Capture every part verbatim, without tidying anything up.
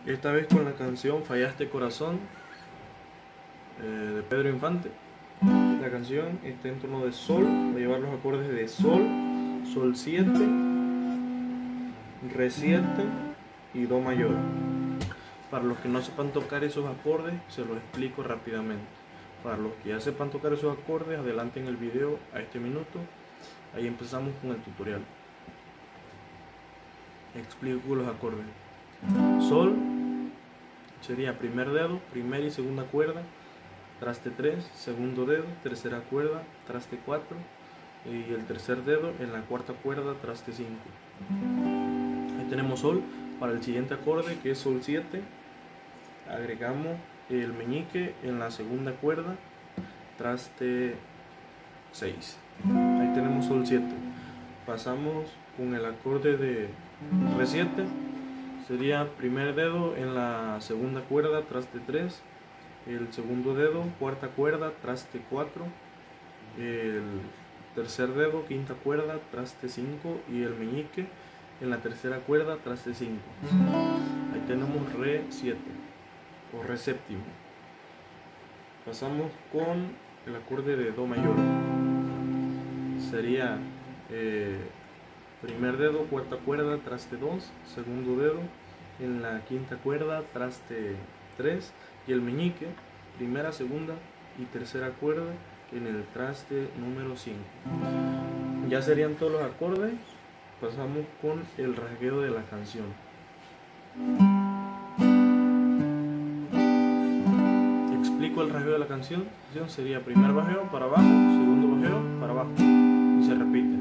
Esta vez con la canción Fallaste Corazón eh, de Pedro Infante. La canción está en tono de sol, va a llevar los acordes de sol, sol siete, re siete y do mayor. Para los que no sepan tocar esos acordes, se los explico rápidamente. Para los que ya sepan tocar esos acordes, adelanten el video a este minuto. Ahí empezamos con el tutorial. Explico los acordes. Sol sería primer dedo, primera y segunda cuerda, traste tres, segundo dedo, tercera cuerda, traste cuatro, y el tercer dedo en la cuarta cuerda, traste cinco. Ahí tenemos sol. Para el siguiente acorde, que es sol siete, agregamos el meñique en la segunda cuerda, traste seis. Ahí tenemos sol siete. Pasamos con el acorde de re siete, sería primer dedo en la segunda cuerda, traste tres, el segundo dedo, cuarta cuerda, traste cuatro, el tercer dedo, quinta cuerda, traste cinco, y el meñique en la tercera cuerda, traste cinco. Ahí tenemos re siete o re séptimo. Pasamos con el acorde de do mayor. Sería eh, primer dedo, cuarta cuerda, traste dos, segundo dedo en la quinta cuerda, traste tres, y el meñique, primera, segunda y tercera cuerda en el traste número cinco. Ya serían todos los acordes. Pasamos con el rasgueo de la canción. Explico el rasgueo de la canción. Sería primer bajeo para abajo, segundo bajeo para abajo, y se repite.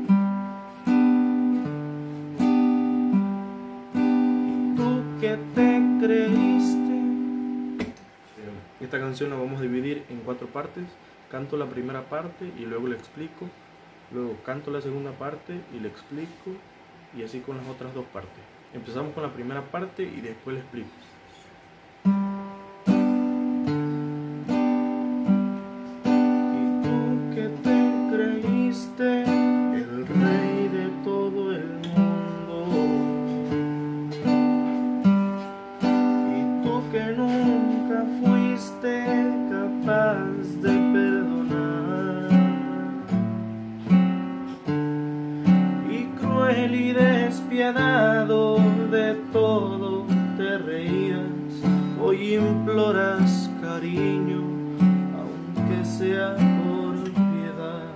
¿Y tú qué te creíste? Esta canción la vamos a dividir en cuatro partes. Canto la primera parte y luego le explico. Luego canto la segunda parte y le explico, y así con las otras dos partes. Empezamos con la primera parte y después le explico. ¿Y tú qué te creíste? El rey de todo el mundo. ¿Y tú que nunca fuiste capaz de perdonar? Y despiadado de todo te reías, hoy imploras cariño, aunque sea por piedad.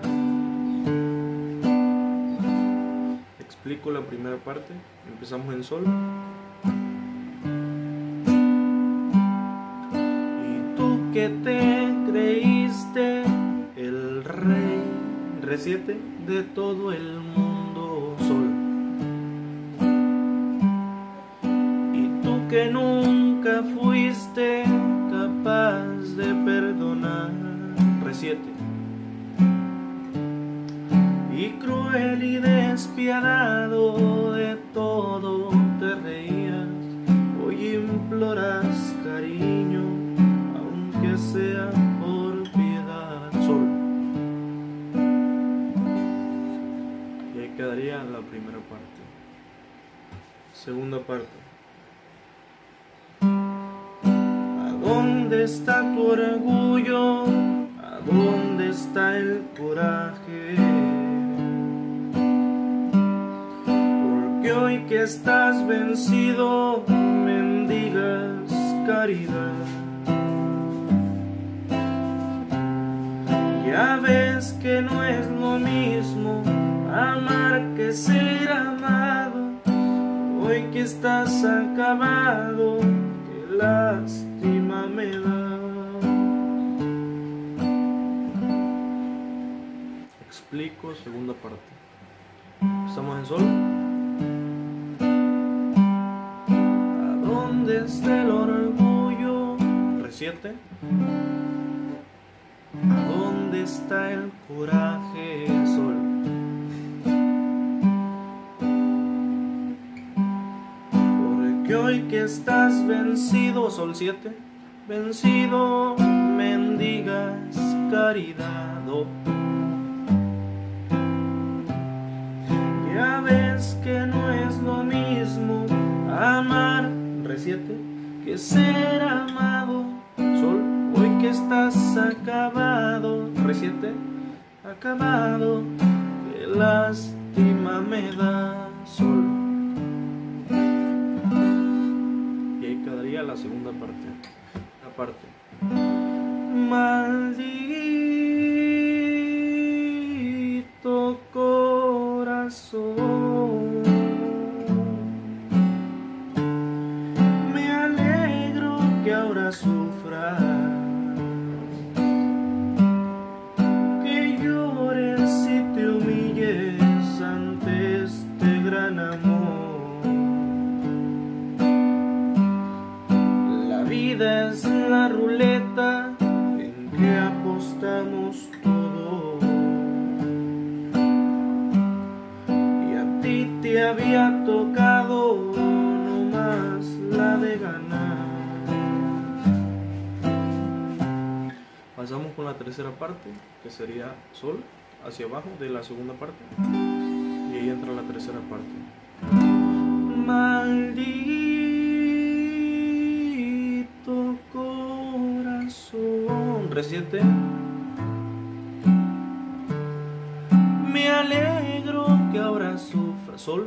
Explico la primera parte. Empezamos en sol. Y tú que te creíste el rey, re siete, de todo el mundo, sol. Que nunca fuiste capaz de perdonar, re siete. Y cruel y despiadado de todo te reías, hoy imploras cariño, aunque sea por piedad, sol. Y ahí quedaría la primera parte. Segunda parte. ¿Dónde está tu orgullo? ¿A dónde está el coraje? Porque hoy que estás vencido, mendigas caridad. Ya ves que no es lo mismo amar que ser amado. Hoy que estás acabado, qué lástima me da. Explico segunda parte. Estamos en sol. ¿A dónde está el orgullo? re siete. ¿A dónde está el coraje? Sol. Porque hoy que estás vencido, sol siete, vencido, mendigas caridad. Do. Ya ves que no es lo mismo amar, re siete, que ser amado. Sol, hoy que estás acabado. Re siete, acabado, qué lástima me da. Sol. Y ahí quedaría la segunda parte. La parte. Maldito corazón, me alegro que ahora sufras, que llores y te humilles ante este gran amor. La vida es la ruleta en que apostamos todos, y a ti te había tocado nomás la de ganar. Pasamos con la tercera parte, que sería sol hacia abajo de la segunda parte, y ahí entra la tercera parte. Maldito corazón, re siete, me alegro que ahora sufras, sol,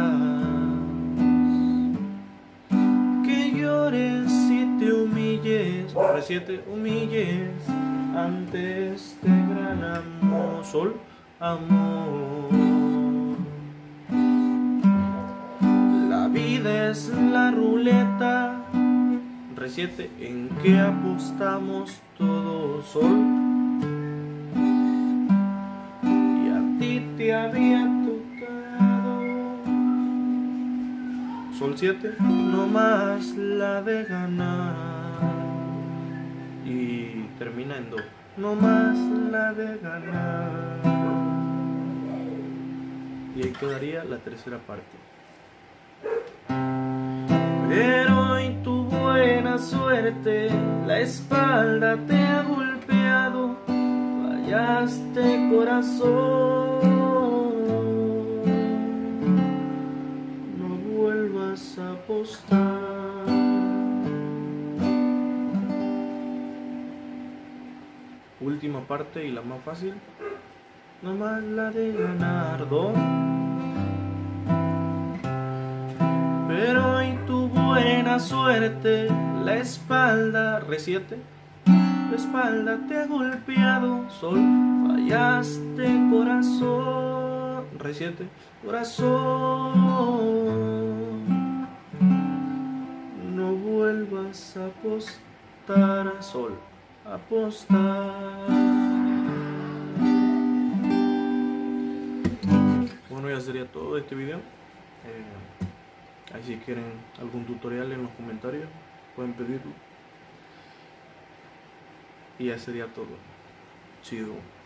que llores y te humilles, re siete, humilles ante este gran amor, sol, amor. La vida es la ruleta, re siete, en que apostamos todo, sol. Y a ti te había tocado, sol siete, no más la de ganar. Y termina en do, no más la de ganar. Y ahí quedaría la tercera parte. Pero en tu buena suerte la espalda te ha golpeado, fallaste corazón, no vuelvas a apostar. Última parte y la más fácil, nomás la de ganar, do. Pero en tu buena suerte la espalda, re siete, la espalda te ha golpeado, sol, fallaste corazón, re siete, corazón, no vuelvas a apostar, sol, apostar. Bueno, ya sería todo este video. eh, Ahí si quieren algún tutorial en los comentarios, pueden pedirlo. Y ya sería todo. Chido.